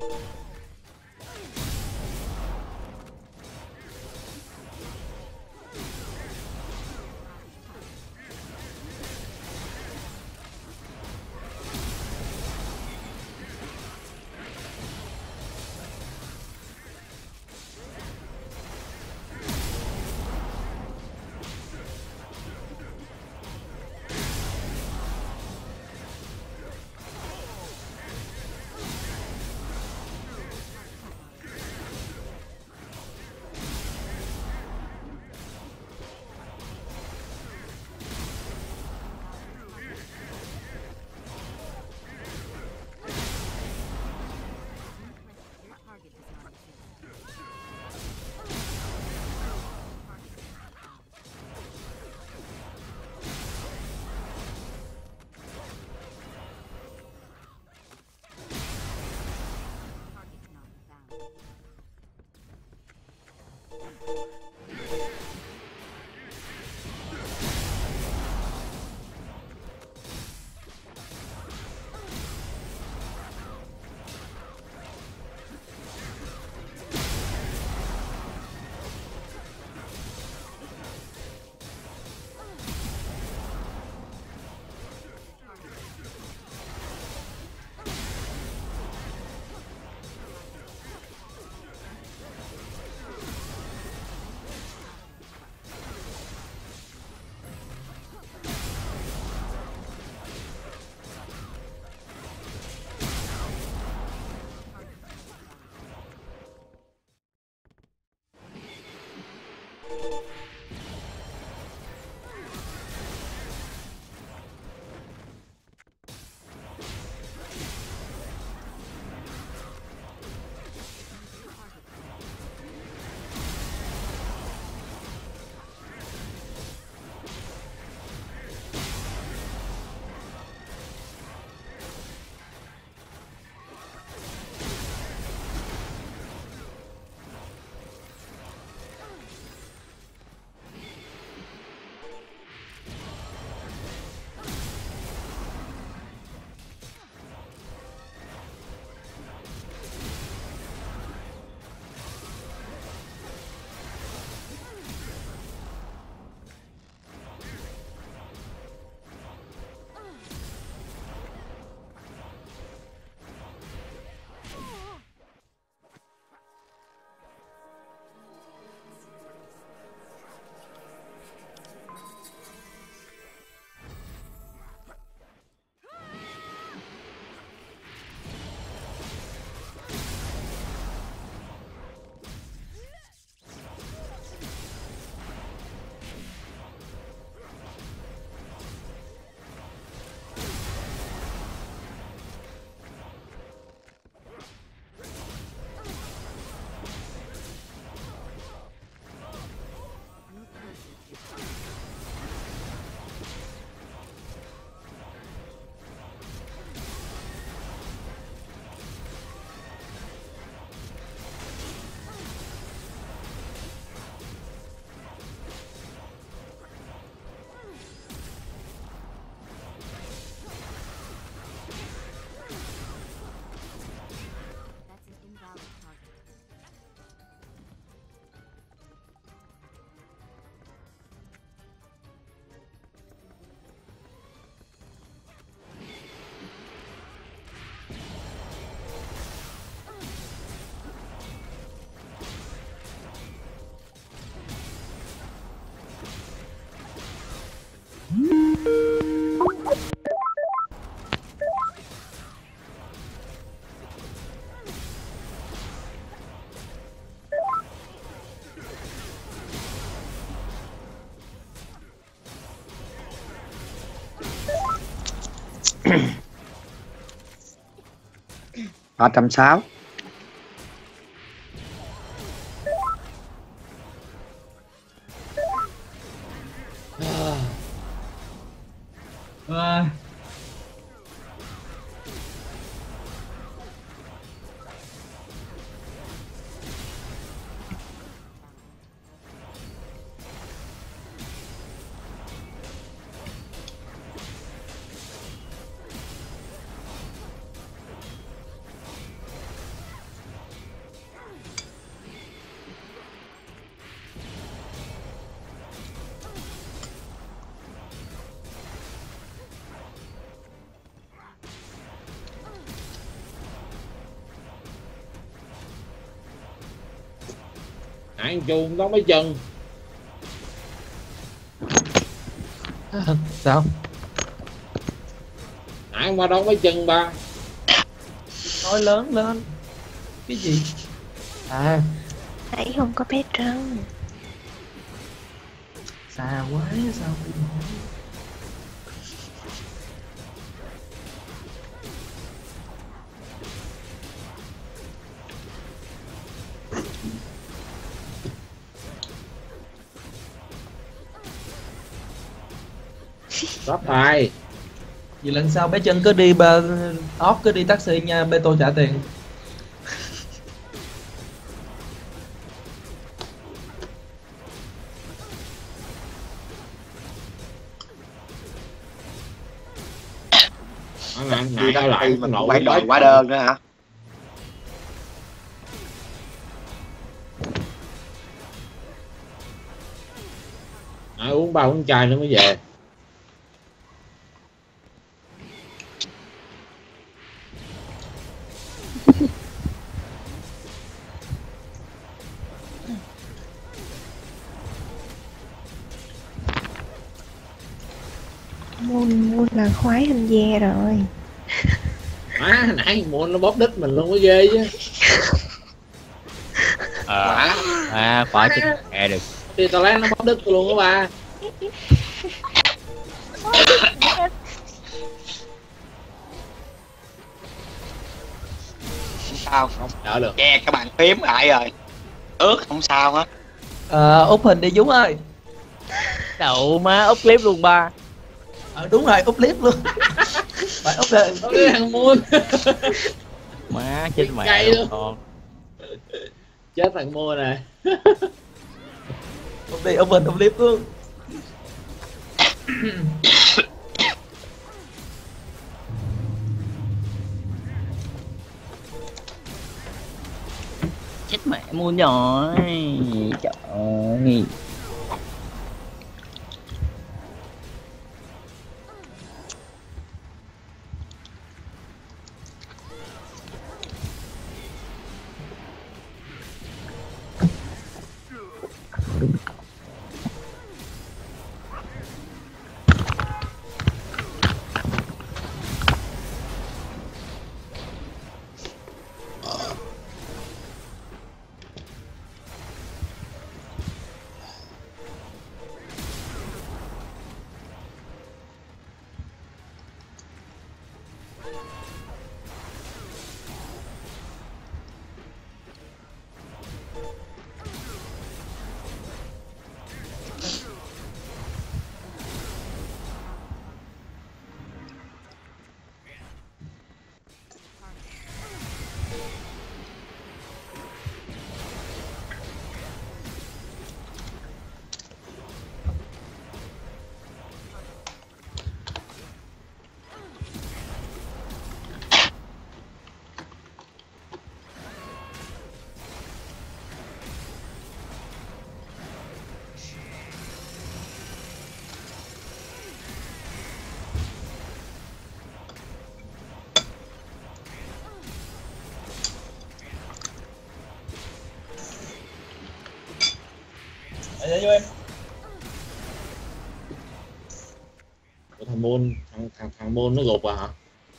360. Nãy chuông đó mấy chân. Sao? Nãy qua đó mấy chân ba. Nói lớn lên. Cái gì? À, Nãy không có bé trơn. xa quá sao không hỏi. Sắp bài. Vì lần sau bé chân cứ đi off cứ đi taxi nha, bé tôi trả tiền. Nãy ở lại mà nội cũng phải đòi hóa đơn nữa hả? Nãy uống 3 uống chai nữa mới về. Muôn là khoái anh ve rồi. Nãy mua nó bóp đít mình luôn mới ghê chứ. Khóa chứ nghe được. Thì tao lấy nó bóp đít tôi luôn đó ba. Không sao, Không đỡ được. che các bạn phím lại rồi. Ướt không sao hết. Úp hình đi Dũng ơi. Đậu má úp clip luôn ba. Đúng rồi, úp clip luôn. Phải úp lên. Nó cái thằng muôn. Má chết mẹ Cay luôn con. Chết thằng mua nè. Úp đi, úp hình, úp clip luôn. Chết mẹ mua nhỏ. Trời ơi. Để vô em. Thằng môn thằng môn nó gục à hả?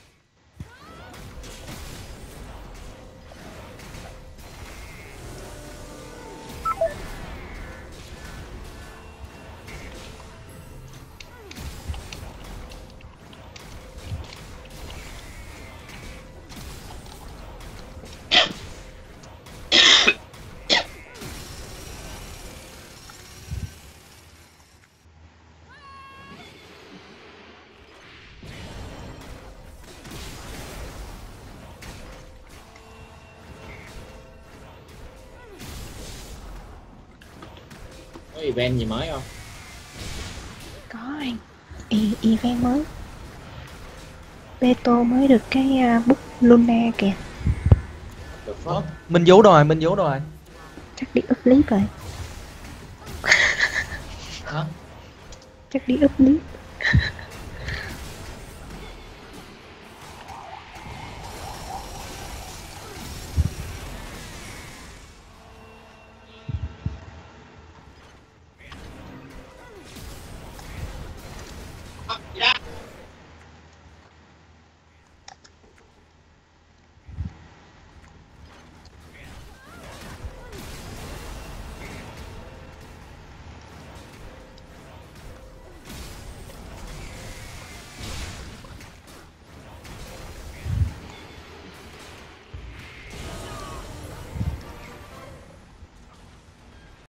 Có event gì mới không? Có anh. Event mới. Beto mới được cái bút Luna kìa. Được phết. Mình giấu rồi, mình giấu rồi. Chắc đi up clip rồi. Hả? Chắc đi up clip. Dạ.